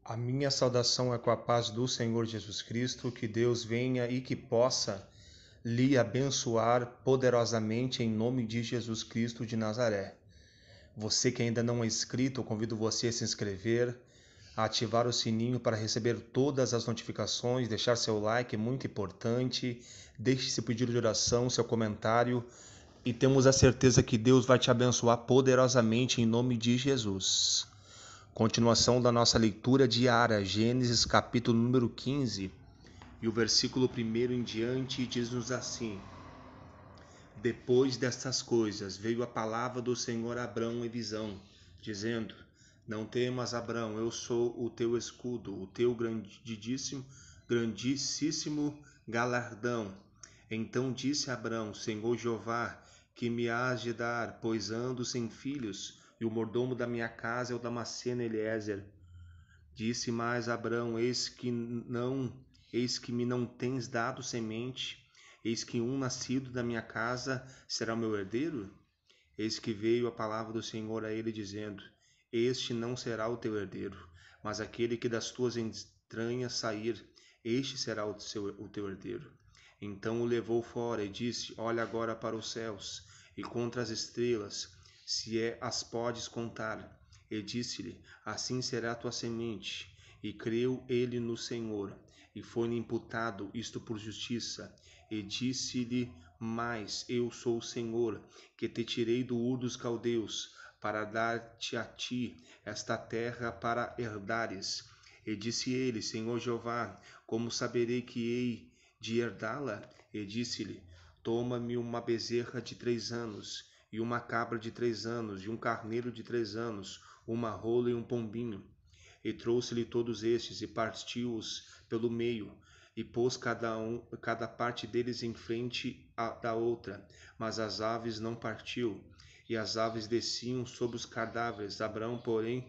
A minha saudação é com a paz do Senhor Jesus Cristo, que Deus venha e que possa lhe abençoar poderosamente em nome de Jesus Cristo de Nazaré. Você que ainda não é inscrito, eu convido você a se inscrever, a ativar o sininho para receber todas as notificações, deixar seu like, é muito importante, deixe seu pedido de oração, seu comentário e temos a certeza que Deus vai te abençoar poderosamente em nome de Jesus. Continuação da nossa leitura diária, Gênesis capítulo número 15, e o versículo 1 em diante diz-nos assim: Depois destas coisas veio a palavra do Senhor a Abrão em visão, dizendo: Não temas, Abrão, eu sou o teu escudo, o teu grandíssimo galardão. Então disse Abrão: Senhor Jeová, que me has de dar, pois ando sem filhos, e o mordomo da minha casa é o Damasceno Eliezer. Disse mais Abrão: Eis que me não tens dado semente, eis que um nascido da minha casa será o meu herdeiro? Eis que veio a palavra do Senhor a ele, dizendo: Este não será o teu herdeiro, mas aquele que das tuas entranhas sair, este será o teu herdeiro. Então o levou fora e disse: Olha agora para os céus e contra as estrelas, se as podes contar. E disse-lhe: Assim será a tua semente. E creu ele no Senhor, e foi-lhe imputado isto por justiça. E disse-lhe mais: Eu sou o Senhor, que te tirei do Ur dos Caldeus, para dar-te a ti esta terra para herdares. E disse ele: Senhor Jeová, como saberei que hei de herdá-la? E disse-lhe: Toma-me uma bezerra de 3 anos, e uma cabra de 3 anos, e um carneiro de 3 anos, uma rola e um pombinho. E trouxe-lhe todos estes, e partiu-os pelo meio, e pôs cada parte deles em frente da outra, mas as aves não partiu. E as aves desciam sobre os cadáveres, Abrão, porém,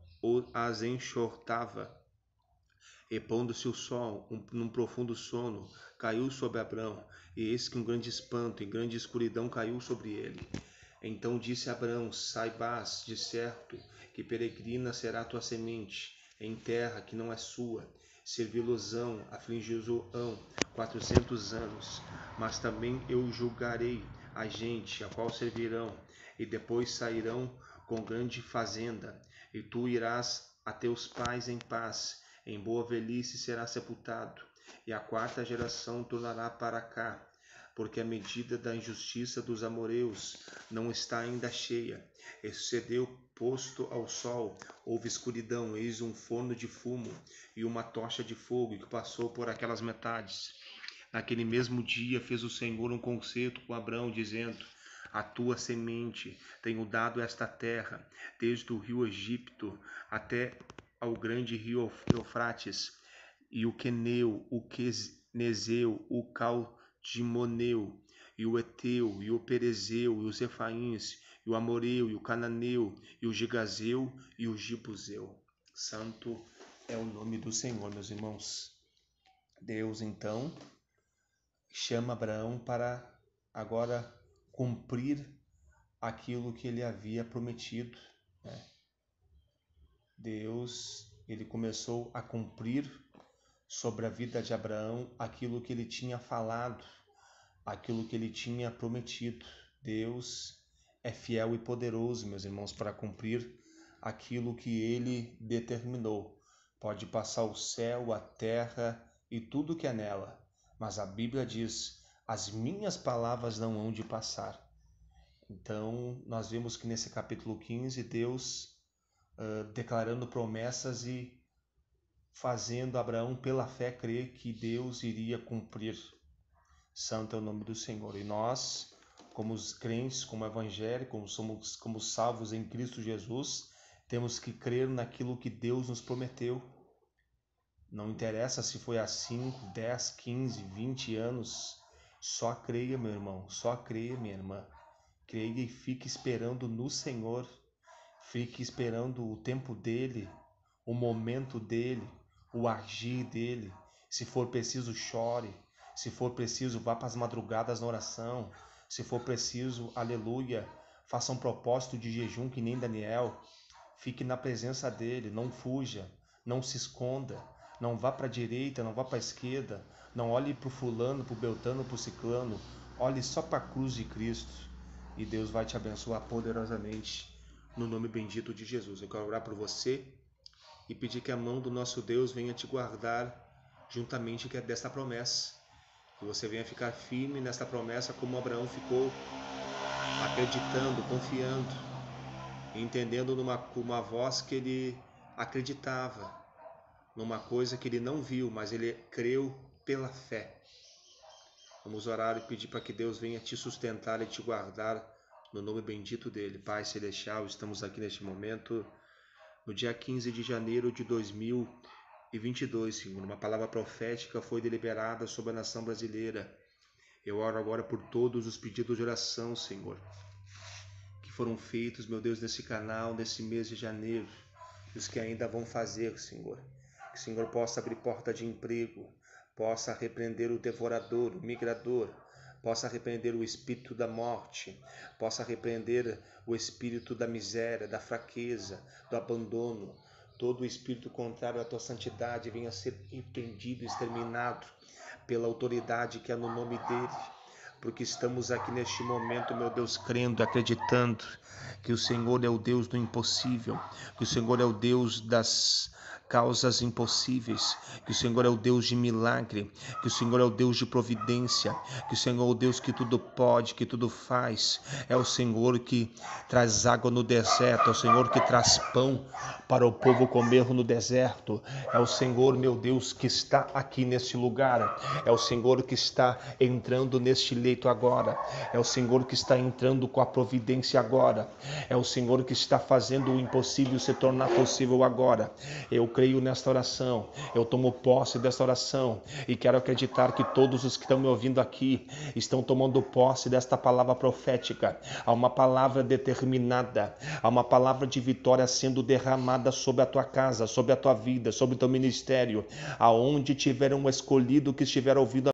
as enxortava. E pondo-se o sol, num profundo sono, caiu sobre Abrão, e eis que um grande espanto e grande escuridão caiu sobre ele. Então disse Abrão: Saibas, de certo, que peregrina será tua semente, em terra que não é sua. Servi-los-ão, afligi-los-ão 400 anos, mas também eu julgarei a gente, a qual servirão, e depois sairão com grande fazenda, e tu irás a teus pais em paz, em boa velhice será sepultado, e a 4ª geração tornará para cá, porque a medida da injustiça dos amoreus não está ainda cheia. E sucedeu, posto ao sol, houve escuridão, eis um forno de fumo e uma tocha de fogo que passou por aquelas metades. Naquele mesmo dia fez o Senhor um concerto com Abrão, dizendo: A tua semente tenho dado esta terra, desde o rio Egito até ao grande rio Eufrates, e o Queneu, o Quenezeu, o Caldimoneu, e o Eteu, e o Perezeu, e os Efaíns, e o Amoreu, e o Cananeu, e o Gigazeu, e o Gibuzeu. Santo é o nome do Senhor, meus irmãos. Deus, então, chama Abraão para agora cumprir aquilo que ele havia prometido, né? Deus, ele começou a cumprir sobre a vida de Abraão aquilo que ele tinha falado, aquilo que ele tinha prometido. Deus é fiel e poderoso, meus irmãos, para cumprir aquilo que ele determinou. Pode passar o céu, a terra e tudo que é nela, mas a Bíblia diz: as minhas palavras não hão de passar. Então, nós vemos que nesse capítulo 15, Deus declarando promessas e fazendo Abraão, pela fé, crer que Deus iria cumprir. Santo é o nome do Senhor. E nós, como os crentes, como evangélicos, como salvos em Cristo Jesus, temos que crer naquilo que Deus nos prometeu. Não interessa se foi há 5, 10, 15, 20 anos. Só creia, meu irmão. Só creia, minha irmã. Creia e fique esperando no Senhor. Fique esperando o tempo dele, o momento dele, o agir dele. Se for preciso, chore. Se for preciso, vá para as madrugadas na oração. Se for preciso, aleluia, faça um propósito de jejum que nem Daniel. Fique na presença dele, não fuja. Não se esconda, não vá para a direita, não vá para a esquerda, não olhe para o fulano, para o beltano, para o ciclano, olhe só para a cruz de Cristo e Deus vai te abençoar poderosamente no nome bendito de Jesus. Eu quero orar por você e pedir que a mão do nosso Deus venha te guardar juntamente desta promessa, que você venha ficar firme nesta promessa como Abraão ficou, acreditando, confiando, entendendo numa voz que ele acreditava, numa coisa que ele não viu, mas ele creu pela fé. Vamos orar e pedir para que Deus venha te sustentar e te guardar no nome bendito dele. Pai Celestial, estamos aqui neste momento, no dia 15 de janeiro de 2022, Senhor. Uma palavra profética foi deliberada sobre a nação brasileira. Eu oro agora por todos os pedidos de oração, Senhor, que foram feitos, meu Deus, nesse canal, nesse mês de janeiro, e os que ainda vão fazer, Senhor. Que o Senhor possa abrir porta de emprego, possa repreender o devorador, o migrador, possa repreender o espírito da morte, possa repreender o espírito da miséria, da fraqueza, do abandono. Todo o espírito contrário à tua santidade venha a ser repreendido, exterminado pela autoridade que é no nome dele. Porque estamos aqui neste momento, meu Deus, crendo, acreditando que o Senhor é o Deus do impossível, que o Senhor é o Deus das causas impossíveis, que o Senhor é o Deus de milagre, que o Senhor é o Deus de providência, que o Senhor é o Deus que tudo pode, que tudo faz, é o Senhor que traz água no deserto, é o Senhor que traz pão para o povo comer no deserto, é o Senhor, meu Deus, que está aqui neste lugar, é o Senhor que está entrando neste leito agora, é o Senhor que está entrando com a providência agora, é o Senhor que está fazendo o impossível se tornar possível agora. Eu creio nesta oração, eu tomo posse desta oração e quero acreditar que todos os que estão me ouvindo aqui estão tomando posse desta palavra profética. Há uma palavra determinada, há uma palavra de vitória sendo derramada sobre a tua casa, sobre a tua vida, sobre o teu ministério, aonde tiver um escolhido que estiver ouvindo